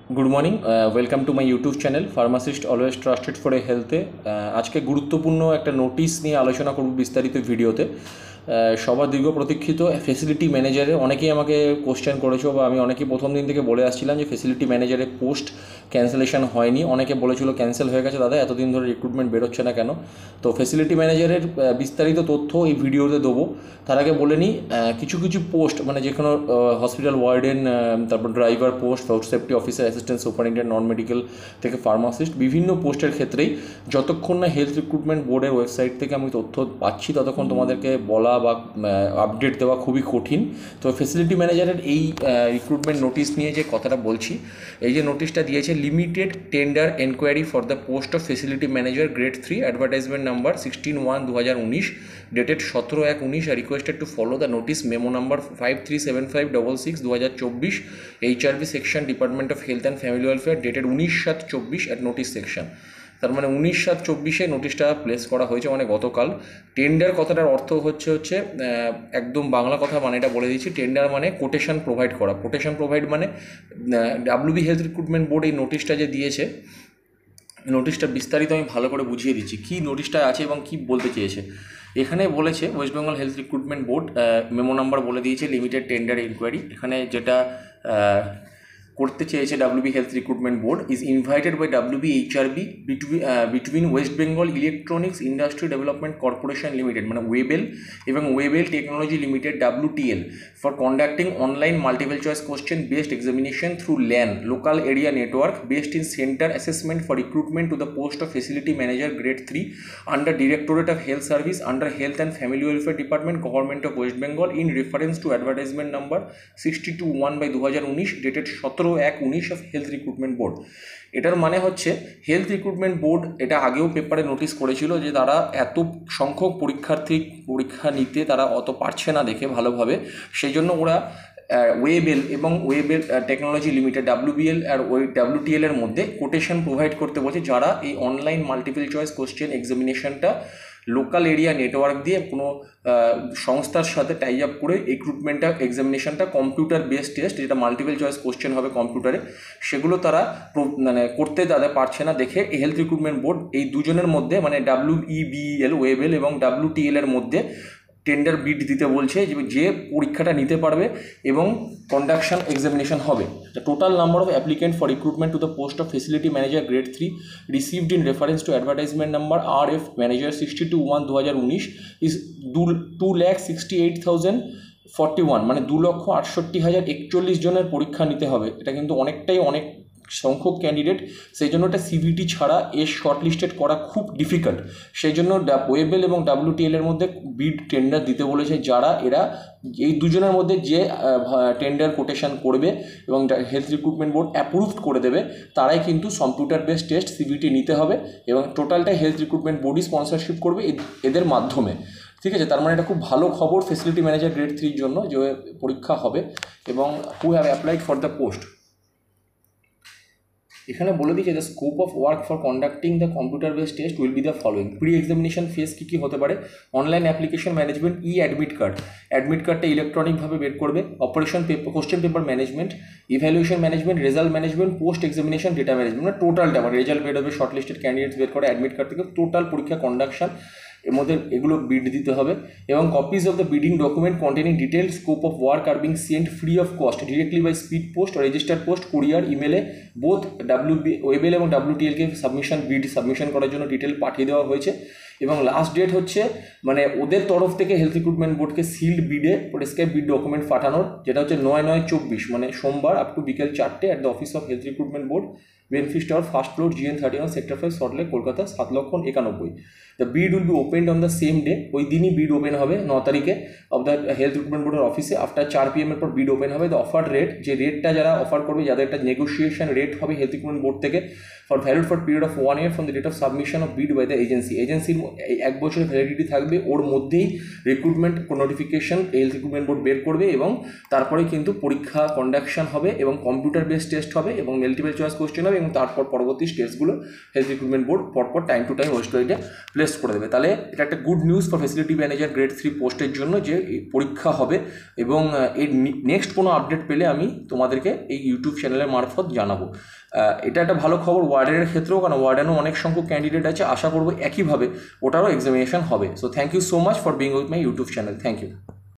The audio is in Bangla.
Good morning welcome to my YouTube channel pharmacist always trusted for a হেলথে আজকে গুরুত্বপূর্ণ একটা নোটিশ নিয়ে আলোচনা করব বিস্তারিত ভিডিওতে। সবার দীর্ঘ প্রতীক্ষিত ফেসিলিটি ম্যানেজারে অনেকেই আমাকে কোশ্চেন করেছো বা আমি অনেকেই প্রথম দিন থেকে বলে আসছিলাম যে ফেসিলিটি ম্যানেজারের পোস্ট ক্যান্সেলেশন হয়নি। অনেকে বলেছিল ক্যান্সেল হয়ে গেছে দাদা, এতদিন ধরে রিক্রুটমেন্ট বেরোচ্ছে না কেন। তো ফেসিলিটি ম্যানেজারের বিস্তারিত তথ্য এই ভিডিওতে দেবো। তার আগে বলে নিই, কিছু কিছু পোস্ট মানে যে কোনো হসপিটাল ওয়ার্ডেন, তারপর driver post, food safety officer, assistant superintendent, non medical থেকে ফার্মাসিস্ট, বিভিন্ন পোস্টের ক্ষেত্রেই যতক্ষণ না হেলথ রিক্রুটমেন্ট বোর্ডের ওয়েবসাইট থেকে আমি তথ্য পাচ্ছি ততক্ষণ তোমাদেরকে বলা বা আপডেট দেওয়া খুবই কঠিন। তো ফেসিলিটি ম্যানেজারের এই রিক্রুটমেন্ট নোটিশ নিয়ে যে কথাটা বলছি, এই যে নোটিশটা দিয়েছে, limited tender enquiry for the post of facility manager grade 3, advertisement number 16/1/2019, dated 17/1/19, আর requested to follow the notice memo number 537566/2024, HRB section, department of health and family welfare, dated 19/7/24 at notice section. তার মানে 19/7/24 নোটিশটা প্লেস করা হয়েছে, মানে গতকাল। টেন্ডার কথাটার অর্থ হচ্ছে একদম বাংলা কথা মানে এটা বলে দিচ্ছি, টেন্ডার মানে কোটেশন প্রোভাইড করা। কোটেশন প্রোভাইড মানে ডাব্লিউবি হেলথ রিক্রুটমেন্ট বোর্ড এই নোটিশটা যে দিয়েছে, নোটিশটা বিস্তারিত আমি ভালো করে বুঝিয়ে দিচ্ছি কী নোটিশটা আছে এবং কী বলতে চেয়েছে। এখানে বলেছে West Bengal health recruitment board memo number বলে দিয়েছে লিমিটেড টেন্ডার ইনকোয়ারি। এখানে যেটা করতে চেয়েছে WB health recruitment board, is invited by WB HRB between West Bengal electronics industry development corporation limited মানে ওয়েবেল এবং Webel technology limited WTL for conducting online multiple choice question based examination through LAN local area network based in center assessment for recruitment to the post of facility manager grade 3 under directorate of health service under health and family welfare department government of West Bengal in reference to advertisement number 62/1/2019, dated 17/1/19 of health recruitment board. এটার মানে হচ্ছে হেলথ রিক্রুটমেন্ট বোর্ড এটা আগেও পেপারে নোটিশ করেছিল যে তারা এত সংখ্যক পরীক্ষা নিতে তারা অত পারছে না দেখে ভালোভাবে, সেই জন্য ওরা ওয়েবেল এবং ওয়েবেল টেকনোলজি লিমিটেড WBL আর ওই WTL এর মধ্যে কোটেশন প্রোভাইড করতে বলছে, যারা এই অনলাইন মাল্টিপল চয়েস কোশ্চেন এক্সামিনেশনটা লোকাল এরিয়া নেটওয়ার্ক দিয়ে কোনো সংস্থার সাথে টাই আপ করে রিক্রুটমেন্টটা এক্সামিনেশনটা কম্পিউটার বেসড টেস্ট, যেটা মাল্টিপল চয়েস কোশ্চেন হবে কম্পিউটারে, সেগুলো তারা মানে করতে তাদের পারছে না দেখে হেলথ রিক্রুটমেন্ট বোর্ড এই দুজনের মধ্যে মানে WEBL ওয়েবেল এবং WTL এর মধ্যে টেন্ডার বিড দিতে বলছে, যে পরীক্ষাটা নিতে পারবে এবং কন্ডাকশন এক্সামিনেশন হবে। The total number of applicant for recruitment to the post of facility manager grade 3 received in reference to advertisement number RF manager 62/1/2019 is 2,68,041, মানে 2,68,041 জনের পরীক্ষা নিতে হবে। এটা কিন্তু অনেক সংখ্যক ক্যান্ডিডেট, সেই জন্য এটা CVT ছাড়া এর শর্টলিস্টেড করা খুব ডিফিকাল্ট। সেই জন্য ওয়েবেল এবং WTL এর মধ্যে বিড টেন্ডার দিতে বলেছে, যারা এরা এই দুজনের মধ্যে যে টেন্ডার কোটেশন করবে এবং হেলথ রিক্রুটমেন্ট বোর্ড অ্যাপ্রুভড করে দেবে, তারাই কিন্তু কম্পিউটার বেসড টেস্ট CVT নিতে হবে এবং টোটালটাই হেলথ রিক্রুটমেন্ট বোর্ডই স্পন্সরশিপ করবে এদের মাধ্যমে। ঠিক আছে, তার মানে এটা খুব ভালো খবর ফেসিলিটি ম্যানেজার গ্রেড 3 জন্য, যে পরীক্ষা হবে এবং who have applied for the post. এখানে বলে দিয়েছে the scope of work for conducting the computer based test will be the following. Pre examination phase কী হতে পারে? অনলাইন অ্যাপ্লিকেশন ম্যানেজমেন্ট, অ্যাডমিট কার্ডটা ইলেকট্রনিকভাবে বের করবে। Operation paper, question paper management, evaluation management, result management, post examination data management, মানে টোটালটা মানে রেজাল্ট বের হবে, শর্ট লিস্টেড ক্যান্ডিডেটস বের করে অ্যাডমিট কার্ড থেকে টোটাল পরীক্ষা কন্ডাকশন, এর মধ্যে এগুলো বিড দিতে হবে। এবং copies of the bidding document containing detail scope of work আর being sent free of cost directly by speed post, registered post, courier, ইমেলে বোথ ওয়েবেল এবং WTLকে সাবমিশন করার জন্য ডিটেল পাঠিয়ে দেওয়া হয়েছে। এবং লাস্ট ডেট হচ্ছে মানে ওদের তরফ থেকে হেলথ রিক্রুটমেন্ট বোর্ডকে সিল্ড বিডে প্রেসক্রাইব বিড ডকুমেন্ট পাঠানোর, যেটা হচ্ছে 9/9/24 মানে সোমবার আপ টু বিকেল 4টে at the office of health recruitment board, Benfish tower, first floor, GN31, sector 5, Salt Lake, Kolkata 7,91,000। The bid will be opened on the same day, ওই দিনই বিড ওপেন হবে 9 তারিখে অফ দ্য হেলথ রিক্রুটমেন্ট বোর্ডের অফিসে। আফটার 4 PM এর পর বিড ওপেন হবে। দ্য অফার রেট, যে রেটটা যারা অফার করবে, যাদের একটা নেগোসিয়েশন রেট হবে হেলথ রিক্রুটমেন্ট বোর্ড থেকে, for valid for period of 1 year from the date of submission of bid by the agency. এজেন্সির 1 বছরের ভ্যালিডিটি থাকবে, ওর মধ্যেই recruitment notification health recruitment board বের করবে এবং তারপরে কিন্তু পরীক্ষা কন্ডাকশন হবে এবং কম্পিউটার বেসড টেস্ট হবে এবং মাল্টিপল চয়েস কোশ্চেন হবে এবং তারপর পরবর্তী স্টেজগুলো হেলথ রিক্রুটমেন্ট বোর্ড পরপর টাইম টু টাইম ওয়েবসাইটে প্লেস করে দেবে। তাহলে এটা একটা good news for facility manager grade 3 পোস্টের জন্য যে পরীক্ষা হবে এবং এর নেক্সট কোনো আপডেট পেলে আমি তোমাদেরকে এই ইউটিউব চ্যানেলের মারফত জানাবো। এটা একটা ভালো খবর ওয়ার্ডেনের ক্ষেত্রেও, কারণ ওয়ার্ডেনও অনেক সংখ্যক ক্যান্ডিডেট আছে, আশা করবো একইভাবে ওটারও এক্সামিনেশন হবে। So thank you so much for being with my YouTube channel. Thank you.